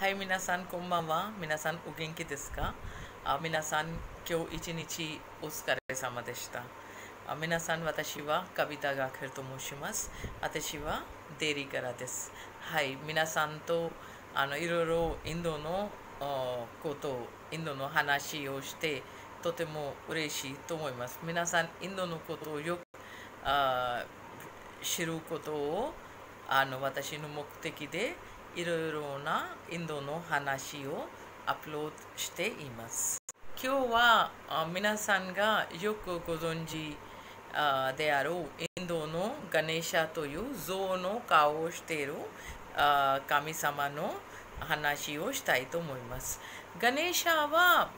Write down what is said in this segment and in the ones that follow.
はい、皆さんこんばんは。皆さんお元気ですか？皆さん今日一日お疲れ様でした。皆さん、私はカビタガクルと申します。私はデリからです。はい、皆さんといろいろインドのインドの話をしてとても嬉しいと思います。皆さん、インドのことをよくあ知ることを私の目的でいろいろなインドの話をアップロードしています。今日は皆さんがよくご存知であるインドのガネーシャという象の顔をしている神様の話をしたいと思います。ガネーシャは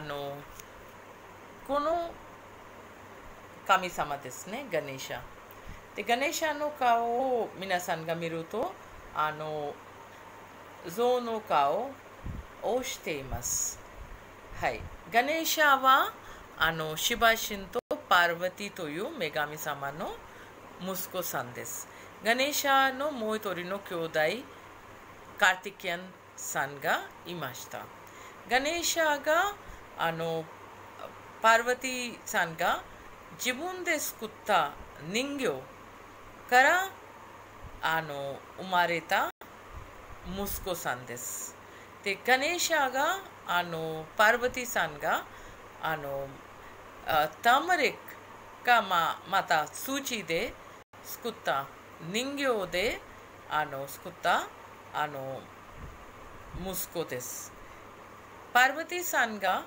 この神様ですね、ガネーシャ。で、ガネーシャの顔を皆さんが見ると、象の顔をしています。はい。ガネーシャは、シバシンとパーヴァティという女神様の息子さんです。ガネーシャのもう一人の兄弟、カーティケンさんがいました。ガネーシャが、パーヴァティさんが自分で作った人形から生まれた息子さんです。で、ガネーシャがパーヴァティさんがターマリックがまた土で作った人形で作った息子です。パーヴァティさんが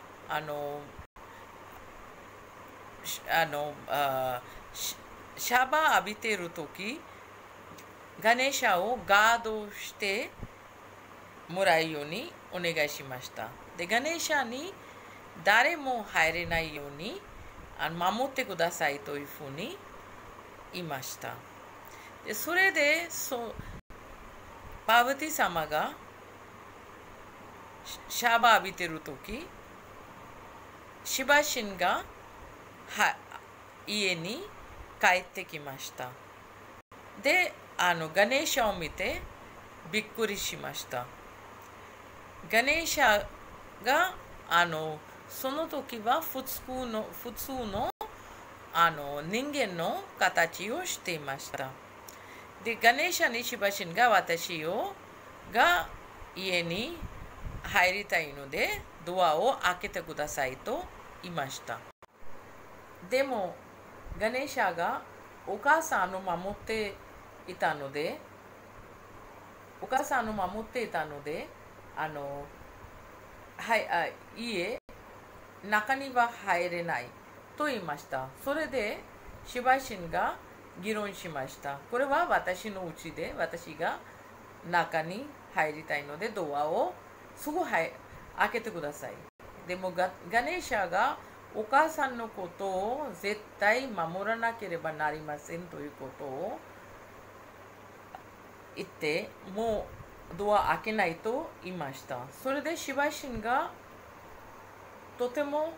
シャバ浴びているとき、ガネーシャをガードしてもらうようにお願いしました。で、ガネーシャに誰も入れないように守ってくださいというふうに言いました。で、それでパーヴァティ様がシャバ浴びているとき、シバシンが家に帰ってきました。で、ガネーシャを見てびっくりしました。ガネーシャがその時は普通の人間の形をしていました。で、ガネーシャにシバシンが私が家に入りたいのでドアを開けてくださいと言いました。でもガネーシャがお母さんを守っていたので中には入れないと言いました。それでシバシンが議論しました。これは私のうちで私が中に入りたいのでドアをすぐ開けてください。でもガネーシャがお母さんのことを絶対守らなければなりませんということを言ってもうドア開けないと言いました。それでシバシンがとても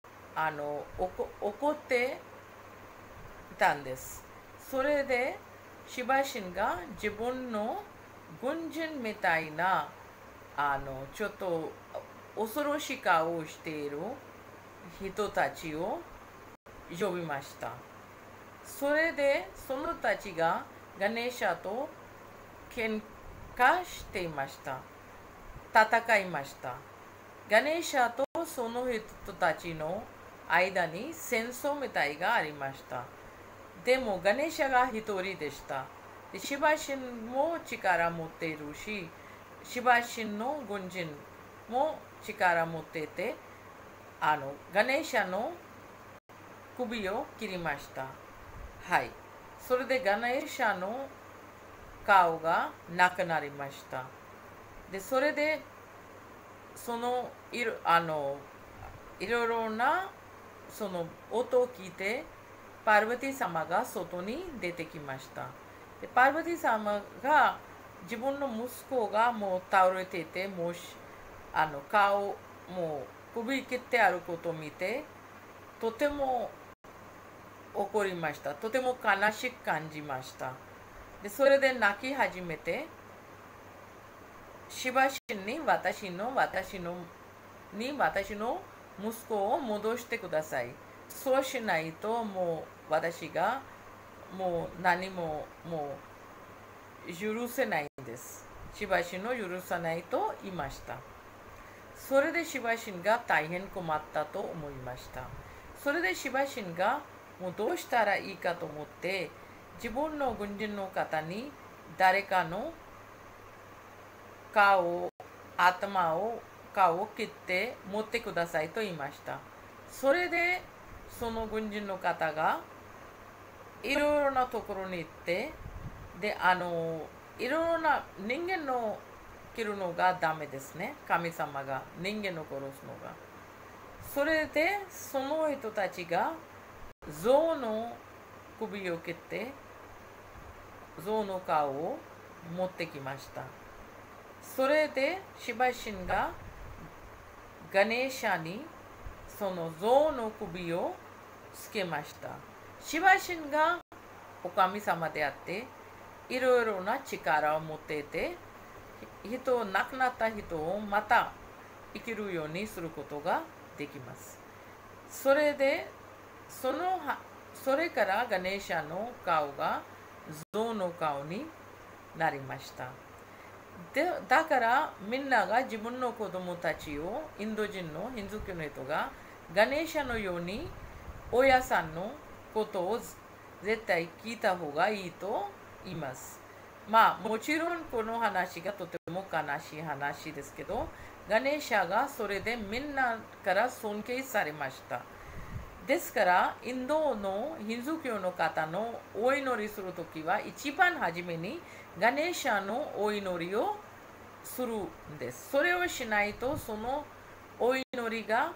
怒っていたんです。それでシバシンが自分の軍人みたいなちょっと恐ろしい顔をしている人たちを呼びました。それでその人たちがガネーシャと喧嘩していました。戦いました。ガネーシャとその人たちの間に戦争みたいがありました。でもガネーシャが一人でした。で、シバシンも力持っているし、シバシンの軍人も力持っていて、ガネーシャの首を切りました。はい。それでガネーシャの顔がなくなりました。で、それでいろいろなその音を聞いてパーヴァティ様が外に出てきました。で、パーヴァティ様が自分の息子がもう倒れていて、もうもう首切ってあることを見てとても怒りました。とても悲しく感じました。で、それで泣き始めて、 シバシンに私の息子を戻してください。そうしないともう私がもう何ももう許せないんです。シバシンを許さないと言いました。それでシバシンが大変困ったと思いました。それでシバシンがもうどうしたらいいかと思って自分の軍人の方に誰かの顔、顔を切って持ってくださいと言いました。それでその軍人の方がいろいろなところに行って、で、いろいろな人間の切るのがダメですね。神様が人間の殺すのが。それでその人たちが象の首を切って象の顔を持ってきました。それでシバシンがガネーシャにその象の首をつけました。シバシンがお神様であっていろいろな力を持っていて亡くなった人をまた生きるようにすることができます。それでそれからガネーシャの顔が象の顔になりました。だからみんなが自分の子供たちをインド人のヒンズー教の人がガネーシャのように親さんのことを絶対聞いた方がいいと言います。まあもちろんこの話がとても悲しい話ですけど、ガネーシャがそれでみんなから尊敬されました。ですからインドのヒンズー教の方のお祈りするときは一番初めにガネーシャのお祈りをするんです。それをしないとそのお祈りが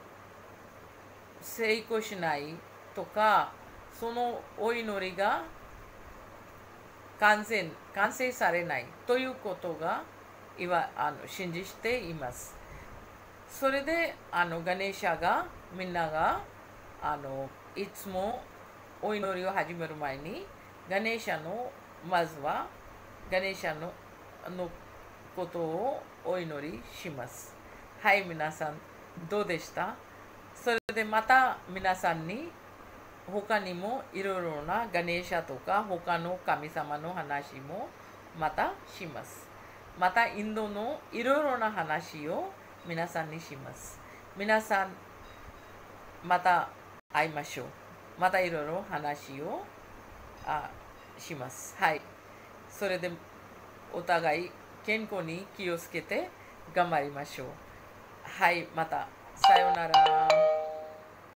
成功しないとか、そのお祈りが完成されないということが信じています。それでガネーシャがみんながいつもお祈りを始める前にまずはガネーシャのことをお祈りします。はい、皆さんどうでした？それでまた皆さんに他にもいろいろなガネーシャとか他の神様の話もまたします。またインドのいろいろな話を皆さんにします。皆さんまた会いましょう。またいろいろ話をします。はい。それでお互い健康に気をつけて頑張りましょう。はい、またさようなら。